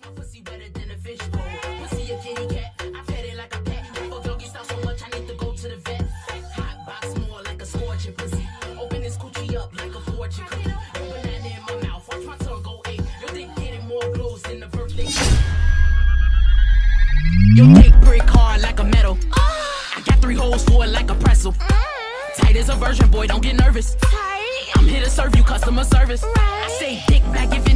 My pussy better than a fishbowl. Pussy a kitty cat. I pet it like a pet. Fuck doggy style so much I need to go to the vet. Hot box more like a scorching pussy. Open this coochie up like a fortune cookie. Yo, banana in my mouth. Watch my tongue go ape. Yo, dick getting more blows than the birthday cake. Yo, dick brick hard like a metal. I got 3 holes for it like a pretzel. Tight as a virgin, boy, don't get nervous. I'm here to serve you customer service. I say dick back if